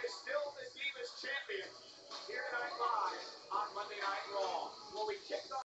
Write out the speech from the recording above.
is still the Divas champion here tonight live on Monday Night Raw. Well, we kicked off